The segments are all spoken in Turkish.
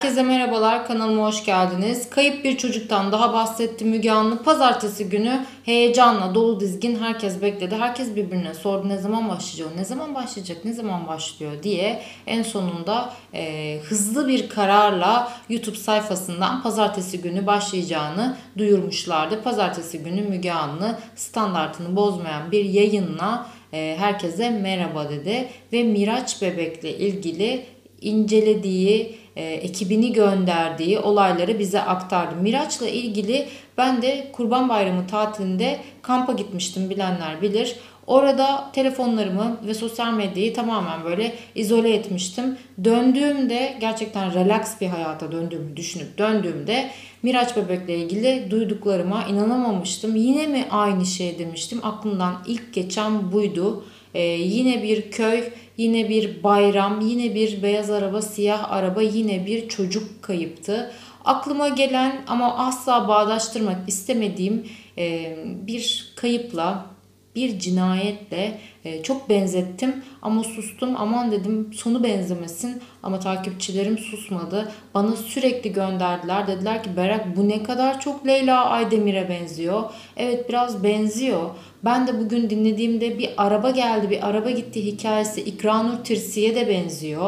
Herkese merhabalar, kanalıma hoş geldiniz. Kayıp bir çocuktan daha bahsetti Müge Anlı. Pazartesi günü heyecanla dolu dizgin herkes bekledi. Herkes birbirine sordu ne zaman başlayacak, ne zaman başlayacak, ne zaman başlıyor diye. En sonunda hızlı bir kararla YouTube sayfasından pazartesi günü başlayacağını duyurmuşlardı. Pazartesi günü Müge Anlı standartını bozmayan bir yayınla herkese merhaba dedi. Ve Miraç Bebek'le ilgili incelediği, ekibini gönderdiği olayları bize aktardı. Miraç'la ilgili ben de Kurban Bayramı tatilinde kampa gitmiştim, bilenler bilir. Orada telefonlarımı ve sosyal medyayı tamamen böyle izole etmiştim. Döndüğümde gerçekten relax bir hayata döndüğümü düşünüp döndüğümde Miraç Bebek'le ilgili duyduklarıma inanamamıştım. Yine mi aynı şey demiştim. Aklımdan ilk geçen buydu. Yine bir köy, yine bir bayram, yine bir beyaz araba, siyah araba, yine bir çocuk kayıptı. Aklıma gelen ama asla bağdaştırmak istemediğim bir kayıpla, bir cinayetle çok benzettim ama sustum. Aman dedim sonu benzemesin, ama takipçilerim susmadı. Bana sürekli gönderdiler. Dediler ki Berak, bu ne kadar çok Leyla Aydemir'e benziyor. Evet, biraz benziyor. Ben de bugün dinlediğimde bir araba geldi, bir araba gitti hikayesi İkranur Tirsi'ye de benziyor.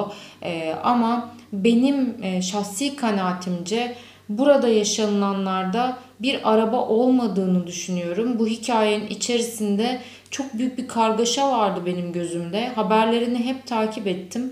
Ama benim şahsi kanaatimce burada yaşanılanlarda bir araba olmadığını düşünüyorum. Bu hikayenin içerisinde çok büyük bir kargaşa vardı benim gözümde. Haberlerini hep takip ettim.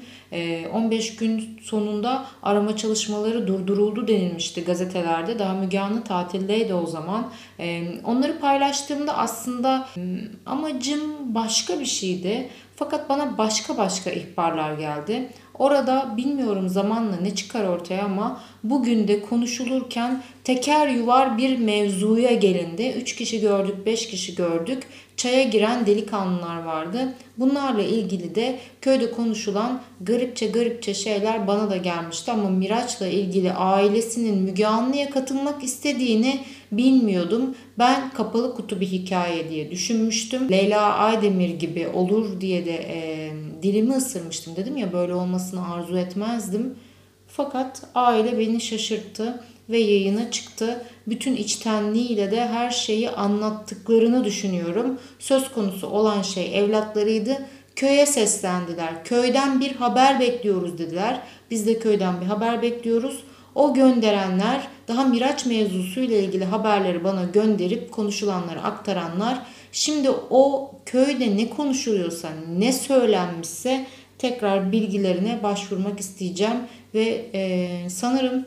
15 gün sonunda arama çalışmaları durduruldu denilmişti gazetelerde. Daha Müge Anlı tatildeydi o zaman. Onları paylaştığımda aslında amacım başka bir şeydi. Fakat bana başka ihbarlar geldi. Orada bilmiyorum zamanla ne çıkar ortaya, ama bugün de konuşulurken teker yuvar bir mevzuya gelindi. 3 kişi gördük, 5 kişi gördük. Çaya giren delikanlılar vardı. Bunlarla ilgili de köyde konuşulan garipçe şeyler bana da gelmişti. Ama Miraç'la ilgili ailesinin Müge Anlı'ya katılmak istediğini bilmiyordum. Ben kapalı kutu bir hikaye diye düşünmüştüm. Leyla Aydemir gibi olur diye de dilimi ısırmıştım. Dedim ya, böyle olmasını arzu etmezdim. Fakat aile beni şaşırttı ve yayına çıktı. Bütün içtenliğiyle de her şeyi anlattıklarını düşünüyorum. Söz konusu olan şey evlatlarıydı. Köye seslendiler. Köyden bir haber bekliyoruz dediler. Biz de köyden bir haber bekliyoruz. O gönderenler, daha Miraç mevzusuyla ilgili haberleri bana gönderip konuşulanları aktaranlar, şimdi o köyde ne konuşuluyorsa, ne söylenmişse tekrar bilgilerine başvurmak isteyeceğim. Ve sanırım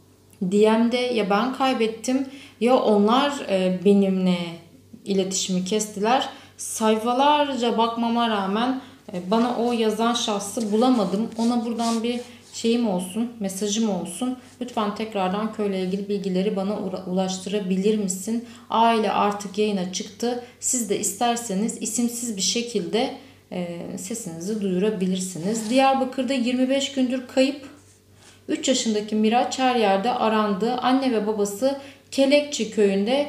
DM'de ya ben kaybettim ya onlar benimle iletişimi kestiler. Sayfalarca bakmama rağmen bana o yazan şahsı bulamadım. Ona buradan bir şeyim olsun, mesajım olsun. Lütfen tekrardan köyle ilgili bilgileri bana ulaştırabilir misin? Aile artık yayına çıktı. Siz de isterseniz isimsiz bir şekilde sesinizi duyurabilirsiniz. Diyarbakır'da 25 gündür kayıp. 3 yaşındaki Miraç her yerde arandı. Anne ve babası Kelekçi köyünde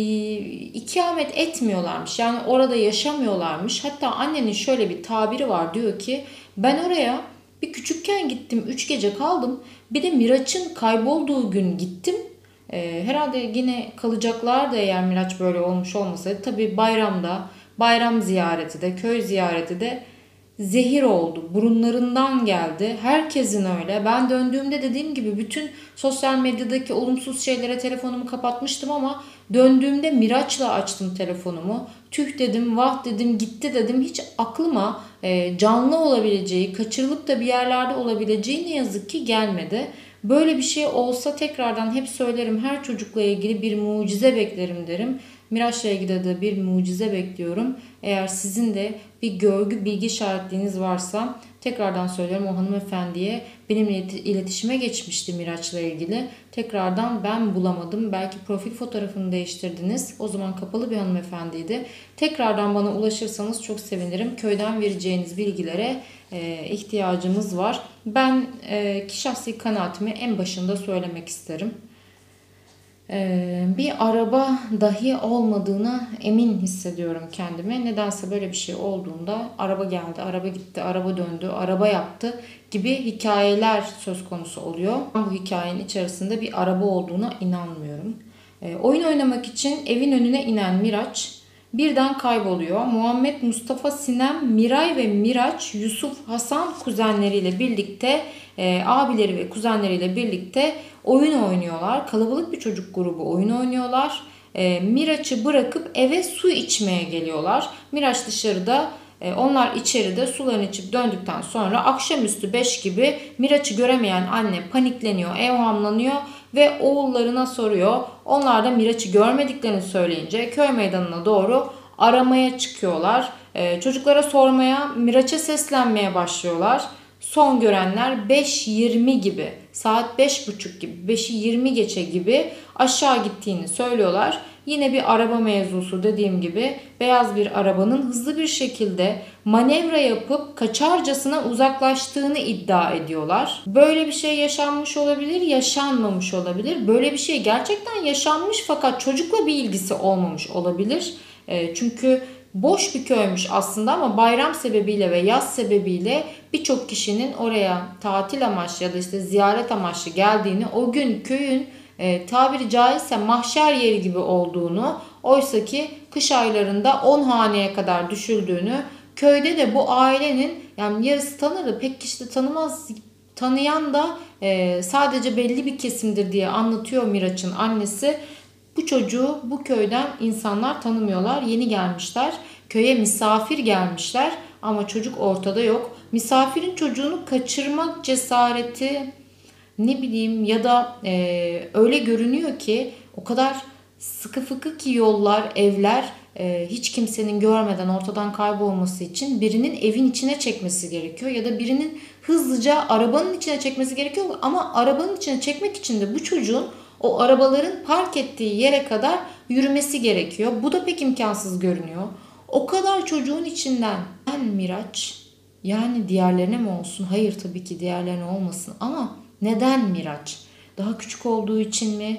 ikamet etmiyorlarmış. Yani orada yaşamıyorlarmış. Hatta annenin şöyle bir tabiri var. Diyor ki ben oraya bir küçükken gittim. 3 gece kaldım. Bir de Miraç'ın kaybolduğu gün gittim. Herhalde yine kalacaklardı eğer Miraç böyle olmuş olmasaydı. Tabii bayramda, bayram ziyareti de, köy ziyareti de zehir oldu. Burunlarından geldi. Herkesin öyle. Ben döndüğümde dediğim gibi bütün sosyal medyadaki olumsuz şeylere telefonumu kapatmıştım, ama döndüğümde Miraç'la açtım telefonumu. Tüh dedim, vah dedim, gitti dedim. Hiç aklıma canlı olabileceği, kaçırılıp da bir yerlerde olabileceği ne yazık ki gelmedi. Böyle bir şey olsa tekrardan hep söylerim, her çocukla ilgili bir mucize beklerim derim. Miraç'la ilgili de bir mucize bekliyorum. Eğer sizin de bir görgü bilgi işaretliğiniz varsa tekrardan söylerim, o hanımefendiye benimle iletişime geçmişti Miraç'la ilgili. Tekrardan ben bulamadım. Belki profil fotoğrafını değiştirdiniz. O zaman kapalı bir hanımefendiydi. Tekrardan bana ulaşırsanız çok sevinirim. Köyden vereceğiniz bilgilere ihtiyacımız var. Ben şahsi kanaatimi en başında söylemek isterim. Bir araba dahi olmadığına emin hissediyorum kendime. Nedense böyle bir şey olduğunda araba geldi, araba gitti, araba döndü, araba yaptı gibi hikayeler söz konusu oluyor. Ben bu hikayenin içerisinde bir araba olduğuna inanmıyorum. Oyun oynamak için evin önüne inen Miraç birden kayboluyor. Muhammed, Mustafa, Sinem, Miray ve Miraç, Yusuf, Hasan kuzenleriyle birlikte, abileri ve kuzenleriyle birlikte oyun oynuyorlar. Kalabalık bir çocuk grubu oyun oynuyorlar. Miraç'ı bırakıp eve su içmeye geliyorlar. Miraç dışarıda, onlar içeride sularını içip döndükten sonra akşamüstü 5 gibi Miraç'ı göremeyen anne panikleniyor, evhamlanıyor ve oğullarına soruyor. Onlar da Miraç'ı görmediklerini söyleyince köy meydanına doğru aramaya çıkıyorlar. Çocuklara sormaya, Miraç'a seslenmeye başlıyorlar. Son görenler 5:20 gibi, saat 5:30 gibi, 5'i 20 geçe gibi aşağı gittiğini söylüyorlar. Yine bir araba mevzusu, dediğim gibi beyaz bir arabanın hızlı bir şekilde manevra yapıp kaçarcasına uzaklaştığını iddia ediyorlar. Böyle bir şey yaşanmış olabilir, yaşanmamış olabilir. Böyle bir şey gerçekten yaşanmış fakat çocukla bir ilgisi olmamış olabilir. Çünkü boş bir köymüş aslında ama bayram sebebiyle ve yaz sebebiyle birçok kişinin oraya tatil amaçlı ya da işte ziyaret amaçlı geldiğini, o gün köyün tabiri caizse mahşer yeri gibi olduğunu, oysaki kış aylarında 10 haneye kadar düşüldüğünü, köyde de bu ailenin yani yarısı tanır da pek kişi de tanımaz, tanıyan da sadece belli bir kesimdir diye anlatıyor Miraç'ın annesi. Bu çocuğu bu köyden insanlar tanımıyorlar. Yeni gelmişler. Köye misafir gelmişler ama çocuk ortada yok. Misafirin çocuğunu kaçırmak cesareti, ne bileyim, ya da öyle görünüyor ki o kadar sıkı fıkı ki yollar, evler, hiç kimsenin görmeden ortadan kaybolması için birinin evin içine çekmesi gerekiyor ya da birinin hızlıca arabanın içine çekmesi gerekiyor ama arabanın içine çekmek için de bu çocuğun o arabaların park ettiği yere kadar yürümesi gerekiyor. Bu da pek imkansız görünüyor. O kadar çocuğun içinden ben Miraç, yani diğerlerine mi olsun? Hayır, tabii ki diğerlerine olmasın ama neden Miraç? Daha küçük olduğu için mi?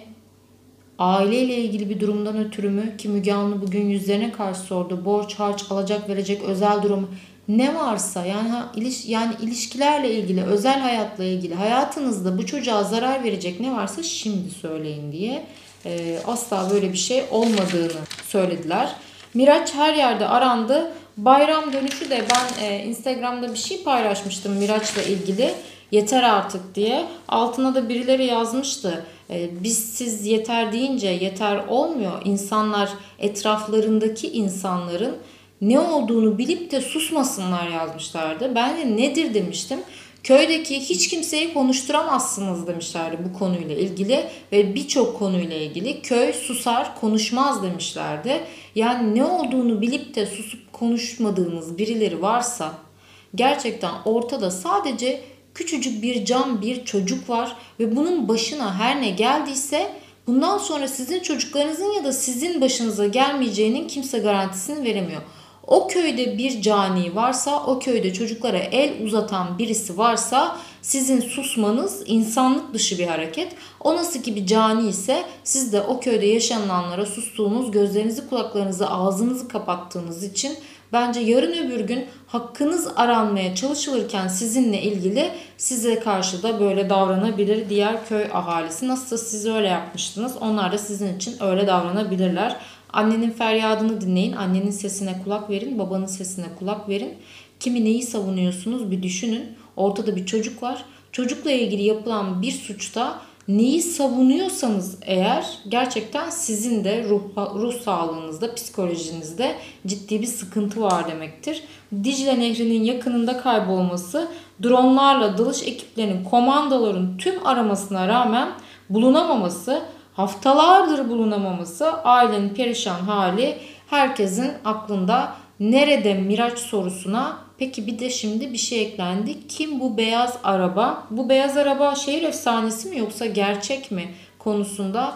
Aileyle ilgili bir durumdan ötürü mü? Ki Müge Anlı bugün yüzlerine karşı sordu. Borç, harç, alacak verecek, özel durum ne varsa, yani yani ilişkilerle ilgili, özel hayatla ilgili, hayatınızda bu çocuğa zarar verecek ne varsa şimdi söyleyin diye. Asla böyle bir şey olmadığını söylediler. Miraç her yerde arandı. Bayram dönüşü de ben Instagram'da bir şey paylaşmıştım Miraç'la ilgili. Yeter artık diye. Altına da birileri yazmıştı. Biz siz yeter deyince yeter olmuyor. İnsanlar, etraflarındaki insanların ne olduğunu bilip de susmasınlar yazmışlardı. Ben de nedir demiştim. Köydeki hiç kimseyi konuşturamazsınız demişlerdi bu konuyla ilgili ve birçok konuyla ilgili. Köy susar, konuşmaz demişlerdi. Yani ne olduğunu bilip de susup konuşmadığınız birileri varsa, gerçekten ortada sadece küçücük bir can, bir çocuk var ve bunun başına her ne geldiyse bundan sonra sizin çocuklarınızın ya da sizin başınıza gelmeyeceğinin kimse garantisini veremiyor. O köyde bir cani varsa, o köyde çocuklara el uzatan birisi varsa sizin susmanız insanlık dışı bir hareket. O nasıl ki bir cani ise siz de o köyde yaşananlara sustuğunuz, gözlerinizi, kulaklarınızı, ağzınızı kapattığınız için bence yarın öbür gün hakkınız aranmaya çalışılırken sizinle ilgili size karşı da böyle davranabilir diğer köy ahalisi. Nasılsa siz öyle yapmıştınız, onlar da sizin için öyle davranabilirler. Annenin feryadını dinleyin, annenin sesine kulak verin, babanın sesine kulak verin. Kimi neyi savunuyorsunuz bir düşünün. Ortada bir çocuk var. Çocukla ilgili yapılan bir suçta neyi savunuyorsanız eğer gerçekten sizin de ruh sağlığınızda, psikolojinizde ciddi bir sıkıntı var demektir. Dicle Nehri'nin yakınında kaybolması, dronlarla dalış ekiplerinin, komandoların tüm aramasına rağmen bulunamaması, haftalardır bulunamaması, ailenin perişan hali herkesin aklında. Nerede Miraç sorusuna peki bir de şimdi bir şey eklendi. Kim bu beyaz araba? Bu beyaz araba şehir efsanesi mi yoksa gerçek mi konusunda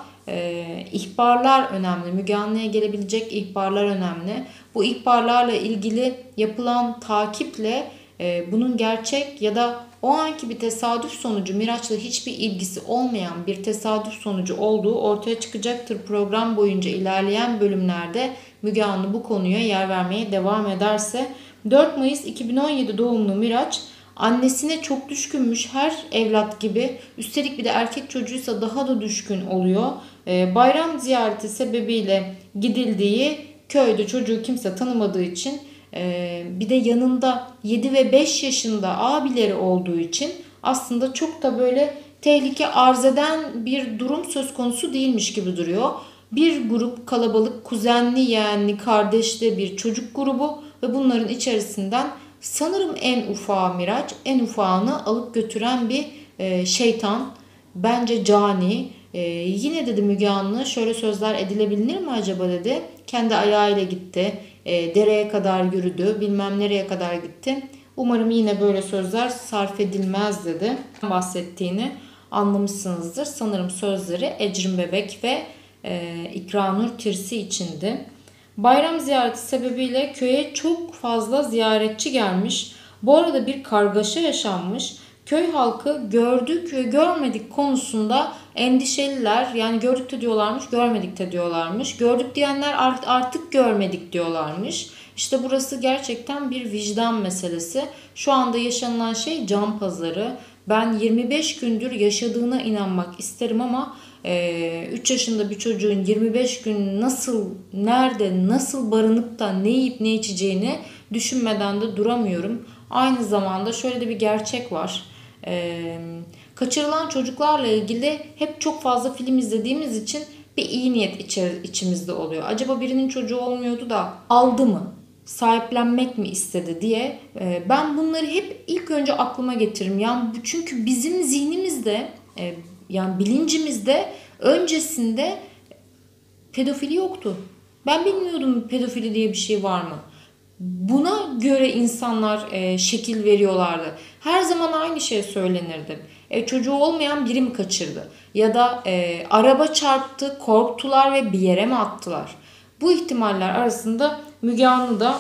ihbarlar önemli. Müge Anlı'ya gelebilecek ihbarlar önemli. Bu ihbarlarla ilgili yapılan takiple bunun gerçek ya da o anki bir tesadüf sonucu, Miraç'la hiçbir ilgisi olmayan bir tesadüf sonucu olduğu ortaya çıkacaktır. Program boyunca ilerleyen bölümlerde Müge Anlı bu konuya yer vermeye devam ederse. 4 Mayıs 2017 doğumlu Miraç annesine çok düşkünmüş, her evlat gibi. Üstelik bir de erkek çocuğuysa daha da düşkün oluyor. Bayram ziyareti sebebiyle gidildiği köyde çocuğu kimse tanımadığı için, bir de yanında 7 ve 5 yaşında abileri olduğu için aslında çok da böyle tehlike arz eden bir durum söz konusu değilmiş gibi duruyor. Bir grup kalabalık, kuzenli, yeğenli, kardeşli bir çocuk grubu ve bunların içerisinden sanırım en ufağı Miraç, en ufağını alıp götüren bir şeytan, bence cani. Yine dedi Müge Anlı, şöyle sözler edilebilir mi acaba dedi. Kendi ayağıyla gitti, dereye kadar yürüdü, bilmem nereye kadar gitti. Umarım yine böyle sözler sarf edilmez dedi. Bahsettiğini anlamışsınızdır. Sanırım sözleri Ecrin Bebek ve İkranur Tirsi içindi. Bayram ziyareti sebebiyle köye çok fazla ziyaretçi gelmiş. Bu arada bir kargaşa yaşanmış. Köy halkı gördük ve görmedik konusunda endişeliler. Yani gördük de diyorlarmış, görmedik de diyorlarmış. Gördük diyenler artık görmedik diyorlarmış. İşte burası gerçekten bir vicdan meselesi. Şu anda yaşanılan şey can pazarı. Ben 25 gündür yaşadığına inanmak isterim ama 3 yaşında bir çocuğun 25 gün nasıl, nerede, nasıl barınıp da ne yiyip ne içeceğini düşünmeden de duramıyorum. Aynı zamanda şöyle de bir gerçek var. Kaçırılan çocuklarla ilgili hep çok fazla film izlediğimiz için bir iyi niyet içimizde oluyor. Acaba birinin çocuğu olmuyordu da aldı mı? Sahiplenmek mi istedi diye. Ben bunları hep ilk önce aklıma getiririm. Yani çünkü bizim zihnimizde, yani bilincimizde öncesinde pedofili yoktu. Ben bilmiyordum pedofili diye bir şey var mı? Buna göre insanlar şekil veriyorlardı. Her zaman aynı şey söylenirdi. Çocuğu olmayan biri mi kaçırdı? Ya da araba çarptı, korktular ve bir yere mi attılar? Bu ihtimaller arasında Müge Anlı da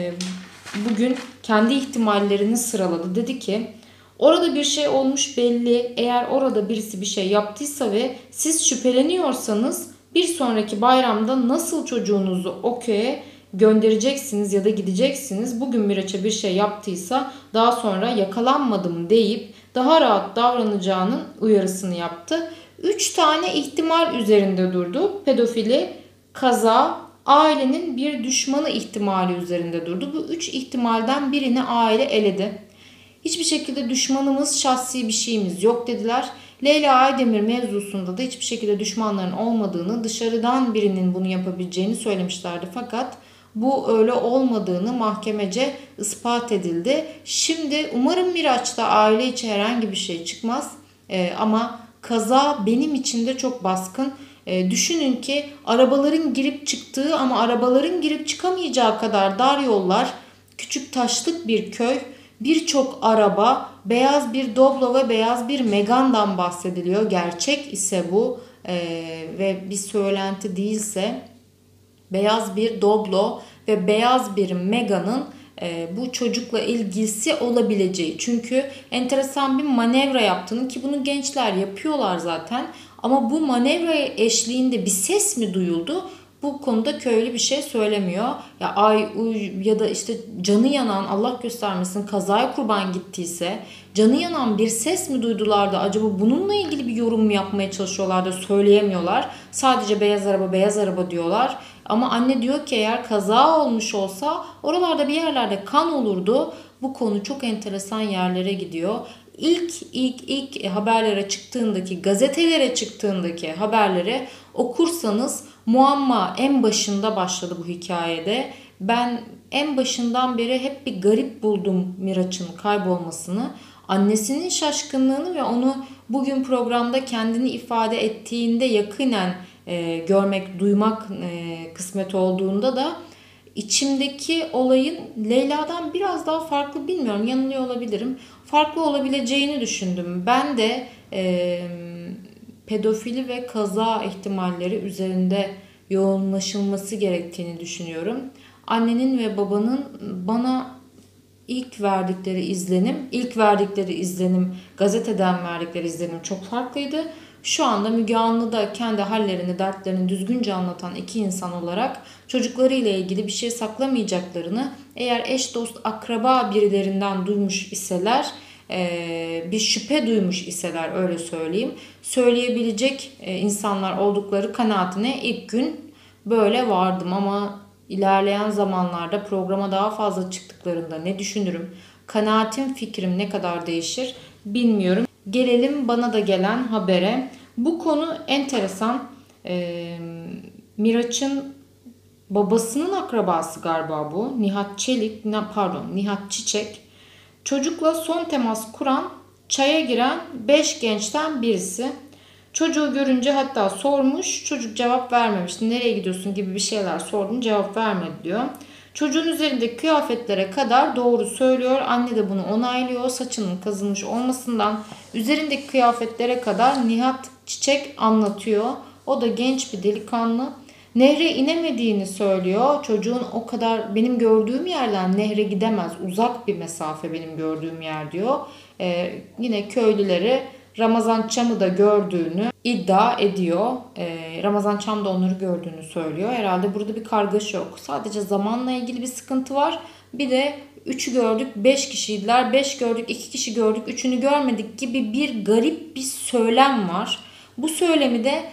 bugün kendi ihtimallerini sıraladı. Dedi ki, orada bir şey olmuş belli. Eğer orada birisi bir şey yaptıysa ve siz şüpheleniyorsanız bir sonraki bayramda nasıl çocuğunuzu o köye göndereceksiniz ya da gideceksiniz. Bugün Miraç'a bir şey yaptıysa daha sonra yakalanmadım deyip daha rahat davranacağının uyarısını yaptı. 3 tane ihtimal üzerinde durdu. Pedofili, kaza, ailenin bir düşmanı ihtimali üzerinde durdu. Bu 3 ihtimalden birini aile eledi. Hiçbir şekilde düşmanımız, şahsi bir şeyimiz yok dediler. Leyla Aydemir mevzusunda da hiçbir şekilde düşmanların olmadığını, dışarıdan birinin bunu yapabileceğini söylemişlerdi. Fakat bu öyle olmadığını mahkemece ispat edildi. Şimdi umarım Miraç'ta aile içi herhangi bir şey çıkmaz. Ama kaza benim için de çok baskın. Düşünün ki arabaların girip çıktığı ama arabaların girip çıkamayacağı kadar dar yollar, küçük taşlık bir köy, birçok araba, beyaz bir Doblo ve beyaz bir Megane'dan bahsediliyor. Gerçek ise bu ve bir söylenti değilse beyaz bir Doblo ve beyaz bir Megane'ın bu çocukla ilgisi olabileceği. Çünkü enteresan bir manevra yaptığını, ki bunu gençler yapıyorlar zaten, ama bu manevra eşliğinde bir ses mi duyuldu? Bu konuda köylü bir şey söylemiyor. Ya ya da işte canı yanan, Allah göstermesin, kazaya kurban gittiyse canı yanan bir ses mi duydular da acaba bununla ilgili bir yorum mu yapmaya çalışıyorlar da söyleyemiyorlar. Sadece beyaz araba beyaz araba diyorlar. Ama anne diyor ki eğer kaza olmuş olsa oralarda bir yerlerde kan olurdu. Bu konu çok enteresan yerlere gidiyor. İlk haberlere çıktığındaki, gazetelere çıktığındaki haberleri okursanız muamma en başında başladı bu hikayede. Ben en başından beri hep bir garip buldum Miraç'ın kaybolmasını. Annesinin şaşkınlığını ve onu bugün programda kendini ifade ettiğinde yakinen görmek, duymak kısmet olduğunda da içimdeki olayın Leyla'dan biraz daha farklı, bilmiyorum, yanılıyor olabilirim, farklı olabileceğini düşündüm. Ben de pedofili ve kaza ihtimalleri üzerinde yoğunlaşılması gerektiğini düşünüyorum. Annenin ve babanın bana ilk verdikleri izlenim, gazeteden verdikleri izlenim çok farklıydı. Şu anda Müge Anlı'da kendi hallerini, dertlerini düzgünce anlatan iki insan olarak çocuklarıyla ilgili bir şey saklamayacaklarını, eğer eş, dost, akraba birilerinden duymuş iseler, bir şüphe duymuş iseler öyle söyleyeyim, söyleyebilecek insanlar oldukları kanaatine ilk gün böyle vardım ama ilerleyen zamanlarda programa daha fazla çıktıklarında ne düşünürüm, kanaatim, fikrim ne kadar değişir bilmiyorum. Gelelim bana da gelen habere. Bu konu enteresan. Miraç'ın babasının akrabası galiba bu. Nihat Çiçek. Çocukla son temas kuran, çaya giren 5 gençten birisi. Çocuğu görünce hatta sormuş, çocuk cevap vermemiş. Nereye gidiyorsun gibi bir şeyler sordum, cevap vermedi diyor. Çocuğun üzerindeki kıyafetlere kadar doğru söylüyor. Anne de bunu onaylıyor. Saçının kazınmış olmasından üzerindeki kıyafetlere kadar Nihat Çiçek anlatıyor. O da genç bir delikanlı. Nehre inemediğini söylüyor. Çocuğun o kadar benim gördüğüm yerden nehre gidemez. Uzak bir mesafe benim gördüğüm yer diyor. Yine köylüleri Ramazan Çam'ı da gördüğünü iddia ediyor. Ramazan Çam da onları gördüğünü söylüyor. Herhalde burada bir kargaşa yok. Sadece zamanla ilgili bir sıkıntı var. Bir de 3'ü gördük 5 kişiydiler. 5 gördük 2 kişi gördük 3'ünü görmedik gibi bir garip bir söylem var. Bu söylemi de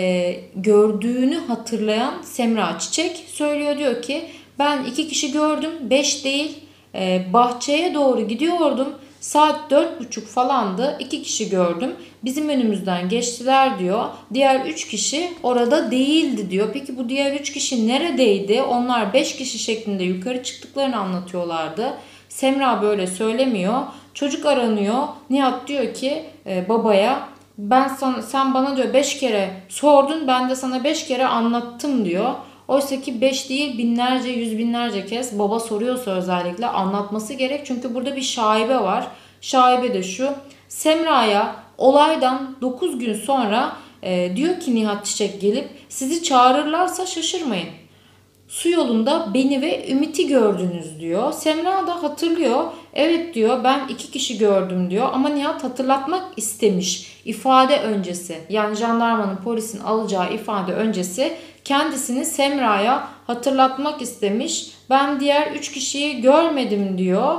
gördüğünü hatırlayan Semra Çiçek söylüyor. Diyor ki ben 2 kişi gördüm 5 değil. Bahçeye doğru gidiyordum. Saat 4.30 falandı. 2 kişi gördüm. Bizim önümüzden geçtiler diyor. Diğer 3 kişi orada değildi diyor. Peki bu diğer 3 kişi neredeydi? Onlar 5 kişi şeklinde yukarı çıktıklarını anlatıyorlardı. Semra böyle söylemiyor. Çocuk aranıyor. Nihat diyor ki babaya sen bana diyor 5 kere sordun, ben de sana 5 kere anlattım diyor. Oysa ki 5 değil binlerce, yüz binlerce kez baba soruyorsa özellikle anlatması gerek. Çünkü burada bir şaibe var. Şaibe de şu: Semra'ya olaydan 9 gün sonra diyor ki Nihat Çiçek gelip sizi çağırırlarsa şaşırmayın. Su yolunda beni ve Ümit'i gördünüz diyor. Semra da hatırlıyor. Evet diyor, ben 2 kişi gördüm diyor. Ama Nihat hatırlatmak istemiş. İfade öncesi, yani jandarmanın, polisin alacağı ifade öncesi kendisini Semra'ya hatırlatmak istemiş. Ben diğer 3 kişiyi görmedim diyor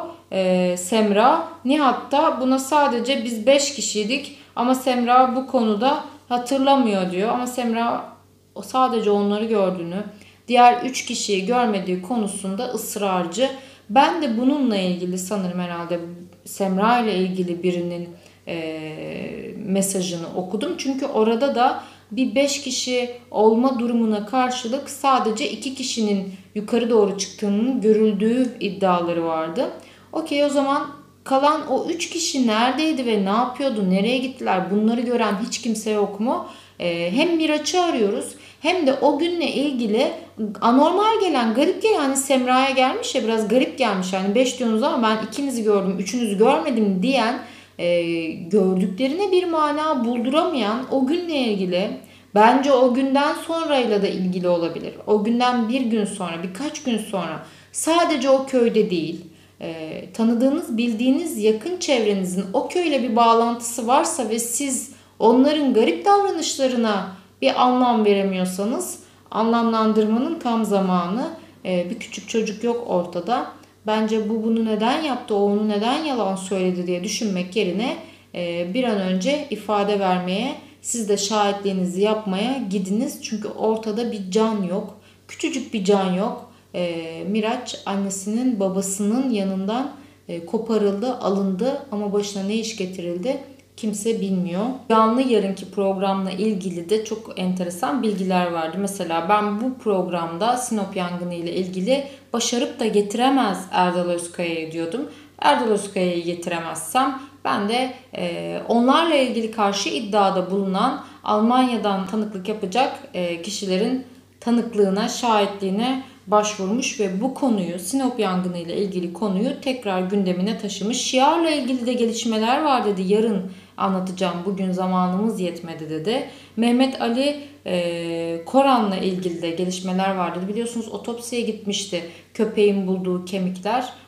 Semra. Nihat da buna sadece biz 5 kişiydik ama Semra bu konuda hatırlamıyor diyor. Ama Semra sadece onları gördüğünü, diğer 3 kişiyi görmediği konusunda ısrarcı. Ben de bununla ilgili sanırım herhalde Semra ile ilgili birinin mesajını okudum. Çünkü orada da bir 5 kişi olma durumuna karşılık sadece 2 kişinin yukarı doğru çıktığının görüldüğü iddiaları vardı. Okey, o zaman kalan o 3 kişi neredeydi ve ne yapıyordu, nereye gittiler, bunları gören hiç kimse yok mu? Hem Miraç'ı arıyoruz hem de o günle ilgili anormal gelen, garip gelen, hani Semra'ya gelmiş ya, biraz garip gelmiş. Yani 5 diyorsunuz ama ben ikinizi gördüm, üçünüzü görmedim diyen, gördüklerine bir mana bulduramayan, o günle ilgili, bence o günden sonrayla da ilgili olabilir. O günden bir gün sonra, birkaç gün sonra, sadece o köyde değil, tanıdığınız, bildiğiniz yakın çevrenizin o köyle bir bağlantısı varsa ve siz onların garip davranışlarına bir anlam veremiyorsanız, anlamlandırmanın tam zamanı. Bir küçük çocuk yok ortada. Bence bu bunu neden yaptı, o onu neden yalan söyledi diye düşünmek yerine bir an önce ifade vermeye, siz de şahitliğinizi yapmaya gidiniz. Çünkü ortada bir can yok. Küçücük bir can yok. Miraç annesinin, babasının yanından koparıldı, alındı ama başına ne iş getirildi kimse bilmiyor. Canlı yarınki programla ilgili de çok enteresan bilgiler vardı. Mesela ben bu programda Sinop yangını ile ilgili başarıp da getiremez Erdal Özkaya'yı diyordum. Erdal Özkaya'yı getiremezsem ben de onlarla ilgili karşı iddiada bulunan, Almanya'dan tanıklık yapacak kişilerin tanıklığına, şahitliğine başvurmuş ve bu konuyu, Sinop yangını ile ilgili konuyu tekrar gündemine taşımış. Şiarla ilgili de gelişmeler var dedi. Yarın anlatacağım, bugün zamanımız yetmedi dedi. Mehmet Ali Koran'la ilgili de gelişmeler var dedi. Biliyorsunuz otopsiye gitmişti köpeğin bulduğu kemikler.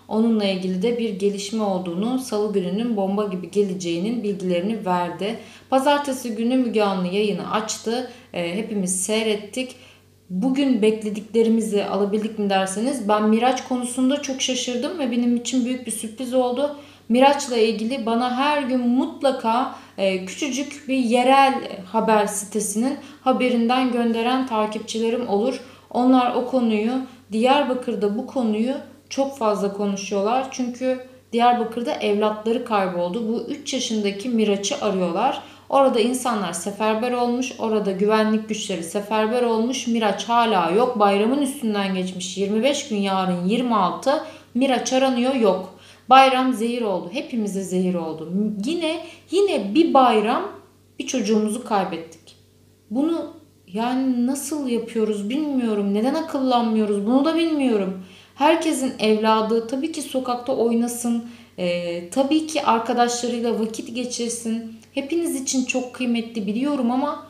Onunla ilgili de bir gelişme olduğunu, salı gününün bomba gibi geleceğinin bilgilerini verdi. Pazartesi günü Müge Anlı yayını açtı. Hepimiz seyrettik. Bugün beklediklerimizi alabildik mi derseniz, ben Miraç konusunda çok şaşırdım ve benim için büyük bir sürpriz oldu. Miraç'la ilgili bana her gün mutlaka küçücük bir yerel haber sitesinin haberinden gönderen takipçilerim olur. Onlar o konuyu, Diyarbakır'da bu konuyu çok fazla konuşuyorlar. Çünkü Diyarbakır'da evlatları kayboldu. Bu 3 yaşındaki Miraç'ı arıyorlar. Orada insanlar seferber olmuş. Orada güvenlik güçleri seferber olmuş. Miraç hala yok. Bayramın üstünden geçmiş 25 gün, yarın 26. Miraç aranıyor, yok. Bayram zehir oldu. Hepimize zehir oldu. Yine bir bayram bir çocuğumuzu kaybettik. Bunu yani nasıl yapıyoruz bilmiyorum. Neden akıllanmıyoruz bunu da bilmiyorum. Herkesin evladı tabii ki sokakta oynasın. Tabii ki arkadaşlarıyla vakit geçirsin. Hepiniz için çok kıymetli biliyorum ama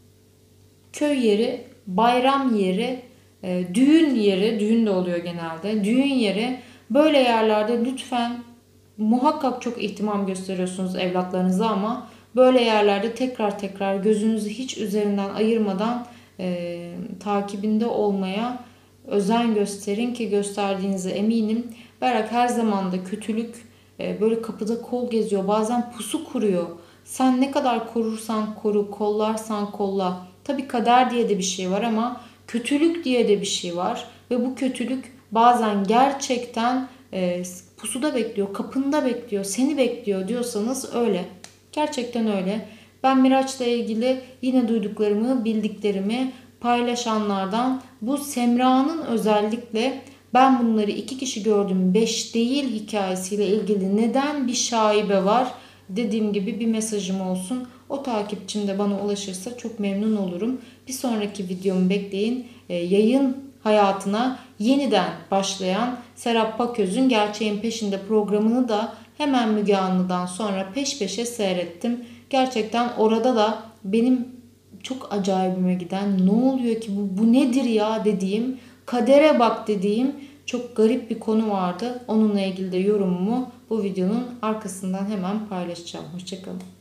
köy yeri, bayram yeri, düğün yeri, düğün de oluyor genelde. Düğün yeri, böyle yerlerde lütfen, muhakkak çok ihtimam gösteriyorsunuz evlatlarınıza ama böyle yerlerde tekrar gözünüzü hiç üzerinden ayırmadan takibinde olmaya özen gösterin ki gösterdiğinize eminim. Berak her zaman da kötülük böyle kapıda kol geziyor. Bazen pusu kuruyor. Sen ne kadar korursan koru, kollarsan kolla. Tabii kader diye de bir şey var ama kötülük diye de bir şey var. Ve bu kötülük bazen gerçekten pusuda bekliyor, kapında bekliyor, seni bekliyor diyorsanız öyle. Gerçekten öyle. Ben Miraç'la ilgili yine duyduklarımı, bildiklerimi paylaşanlardan, bu Semra'nın özellikle ben bunları 2 kişi gördüm 5 değil hikayesiyle ilgili neden bir şaibe var, dediğim gibi bir mesajım olsun. O takipçim de bana ulaşırsa çok memnun olurum. Bir sonraki videomu bekleyin. Yayın hayatına yeniden başlayan Serap Paköz'ün Gerçeğin Peşinde programını da hemen Müge Anlı'dan sonra peş peşe seyrettim. Gerçekten orada da benim çok acayibime giden, ne oluyor ki bu nedir ya dediğim, kadere bak dediğim çok garip bir konu vardı. Onunla ilgili de yorumumu bu videonun arkasından hemen paylaşacağım. Hoşçakalın.